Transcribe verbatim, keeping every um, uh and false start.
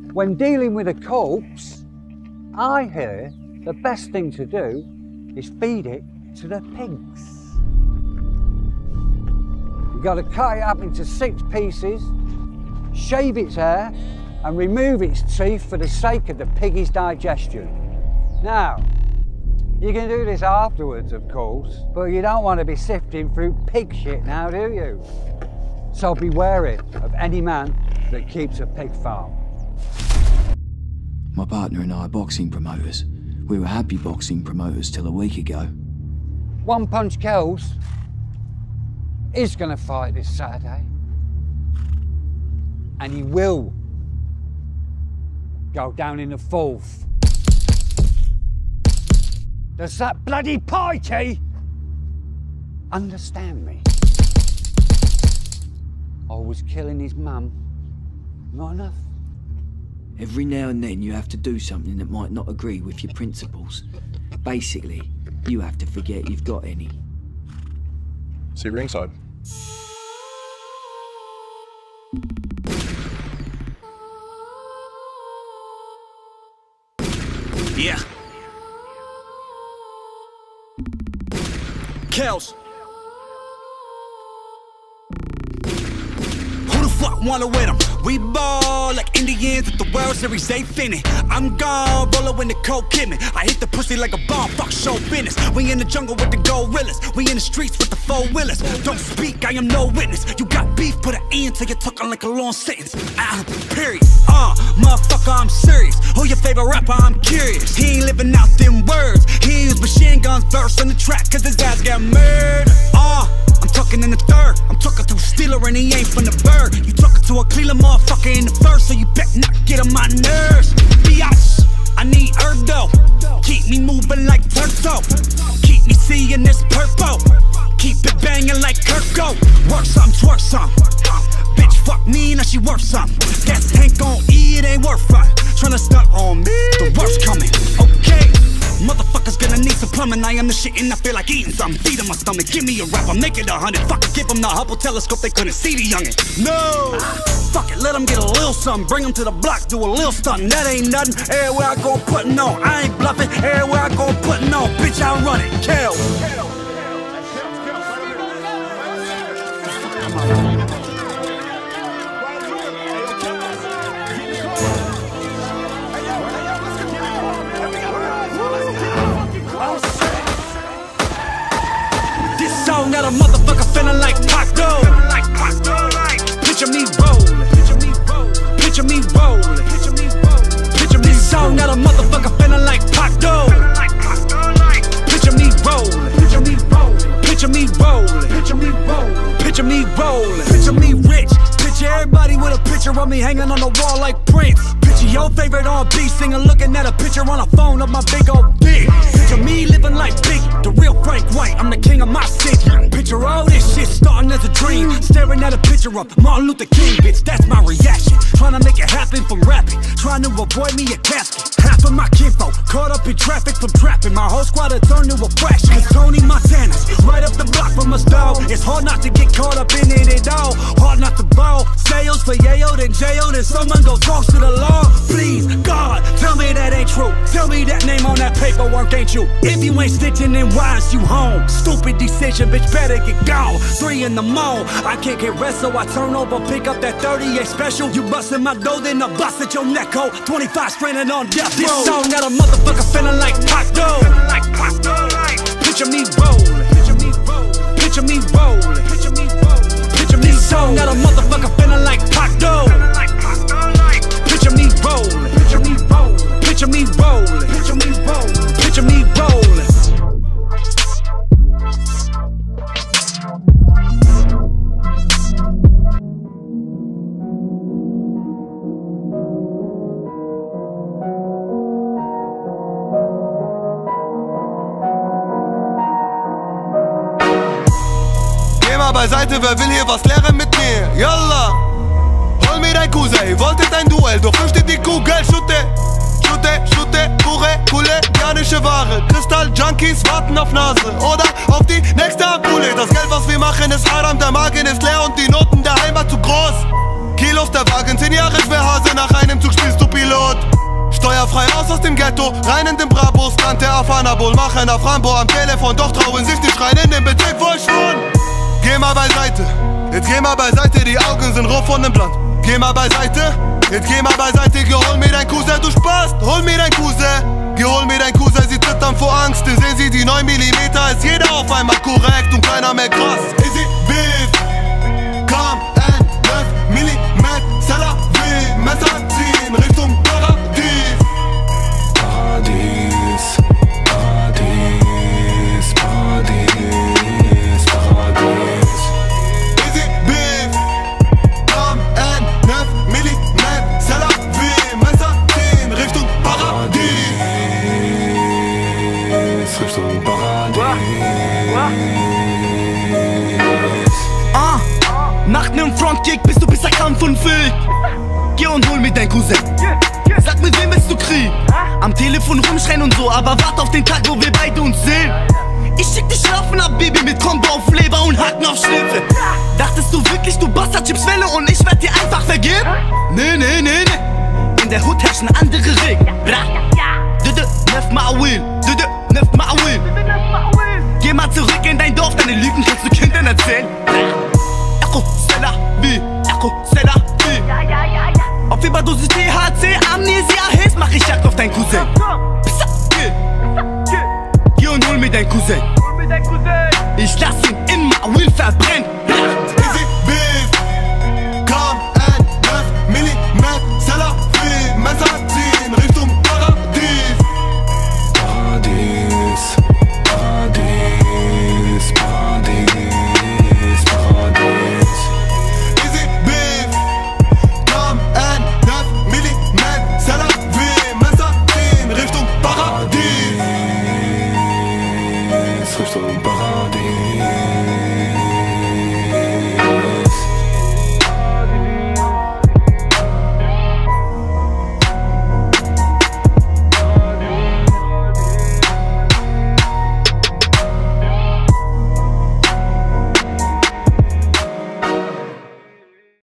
When dealing with a corpse, I hear the best thing to do is feed it to the pigs. You've got to cut it up into six pieces, shave its hair, and remove its teeth for the sake of the piggy's digestion. Now, you can do this afterwards, of course, but you don't want to be sifting through pig shit now, do you? So be wary of any man that keeps a pig farm. My partner and I are boxing promoters. We were happy boxing promoters till a week ago. One Punch Kells is going to fight this Saturday. And he will go down in the fourth. Does that bloody pikey understand me? I was killing his mum. Not enough? Every now and then you have to do something that might not agree with your principles. Basically, you have to forget you've got any. See you ringside. Yeah. Kells. Who the fuck wanna win them? We ball like Indians at the World Series, they finna. I'm gone, roller when the coke hit me. I hit the pussy like a bomb, fuck show business. We in the jungle with the gorillas. We in the streets with the four-wheelers. Don't speak, I am no witness. You got beef, put an end to your talking like a long sentence. Ah, period. Uh, motherfucker, I'm serious. Who your favorite rapper? I'm curious. He ain't living out them words. He use machine guns burst on the track, cause his ass got murdered. Uh, I'm talking in the third. I'm talking to a Steeler and he ain't from the bird. You talking to a Cleveland motherfucker in the first, so you better not get on my nerves. Biatch, I need Erdo. Keep me moving like Turtle. Keep me seeing this purple. Keep it banging like Kirko. Work some, twerk some. Bitch, fuck me, now she worth some. Guess ain't gon' eat, ain't worth fun. Tryna stunt on me, the worst coming. Okay. Motherfuckers gonna need some plumbing. I am the shit and I feel like eating something. Feed in my stomach, give me a rap, I'll make it a hundred. Fuck it, give them the Hubble telescope, they couldn't see the youngin'. No! Fuck it, let them get a little something. Bring them to the block, do a little stuntin'. That ain't nothing, everywhere I go puttin' on. I ain't bluffing, everywhere I go puttin' on. Bitch, I run it, Kells. Song got a motherfucker feeling like Pac though. Picture me rollin', picture me rollin', picture me. This song got a motherfucker feeling like Pac though. Picture me rollin', picture me rollin', picture me rollin', picture me rollin', picture me rollin', picture me rich. Picture everybody with a picture of me hanging on the wall like Prince. Picture your favorite R and B singer looking at a picture on a phone of my big old dick. Picture me living like Biggie, the real Frank White, I'm the king of my city. Picture all this shit starting as a dream, staring at a picture of Martin Luther King, bitch, that's my reaction. Trying to make it happen from rapping, trying to avoid me a casket. Half of my kinfolk caught up in traffic from trapping. My whole squad had turned to a fraction. Cause Tony Montana's right up the block from us, dog. It's hard not to get caught up in it at all. Hard not to ball. Sales for yayo, then jail, then someone goes false to the law. Please, God, tell me that ain't true. Tell me that name on that paperwork ain't you. If you ain't snitching, then why is you home? Stupid decision, bitch, better get gone. Three in the mall, I can't get rest, so I turn over, pick up that thirty-eight special. You bustin' my dough, then I bust at your neck, ho. twenty-five stranded on death row. This song got a motherfucker feeling like Pac though. Picture me rollin', picture me rollin', picture me rollin', picture me rollin', picture me. This song got a motherfucker feeling like Pac though. Picture me rollin', picture me rollin', picture me rollin', picture me rollin', picture me rollin'. Beiseite, wer will hier was lernen mit mir? Yalla! Hol mir dein Cousin, wolltet ein Duell, doch fünf steht die Kugel, schute! Schute, schute, pure, coole, janische Ware. Kristall-Junkies warten auf Nase oder auf die nächste Ampule. Das Geld, was wir machen, ist Haram, der Magen ist leer und die Noten der Heimat zu groß. Kilos der Wagen, zehn Jahre schwer Hase, nach einem Zug spielst du Pilot. frei raus aus dem Ghetto, rein in den Brabus, kannte auf Anabol, machen auf Rambo am Telefon, doch trauen sich nicht rein in den Bezirk, wo ich wohn. Geh mal beiseite, jetzt geh mal beiseite, die Augen sind roh von dem Blatt. Geh mal beiseite, jetzt geh mal beiseite, geh hol mir dein Cousin, du Spast, hol mir dein Cousin. Geh hol mir dein Cousin, sie zittern vor Angst, denn sehen sie die neun Millimeter, ist jeder auf einmal korrekt und keiner mehr krass. Easy Beef, komm and neuf Millimeter, Seller will Messer ziehen, Richtung Paradies. Paradies, Paradies, Paradies, Paradies. Easy Beef, komm and neuf Millimeter, Seller will Messer ziehen, Richtung Paradies. Richtung Paradies. Ah, nach nem Frontkick bist du bis der Kampf und Fick. Geh und hol mir dein Cousin. Sag mir, wen willst du kriegen? Am Telefon rumschreien und so, aber wart auf den Tag, wo wir beide uns sehen. Ich schick dich schlafen ab, Baby, mit Kombo auf Leber und Haken auf Schnipfe. Dachtest du wirklich, du Bastard Chips Welle und ich werd dir einfach vergeben? Nee, nee, nee, nee. In der Hood herrschen andere Regeln. Dede, neuf Ma'awil, Dede, neuf Ma'awil. Geh mal zurück in dein Dorf, deine Lügen kannst du Kindern erzählen. Echo, Stella, wie, Echo, Stella, wie. Auf Überdosis T H C, Amnesia, Haze, mach ich Jagd auf dein Cousin. Pissa, geh, geh und hol mir dein Cousin. Ich lass ihn in Ma'awil verbrennen.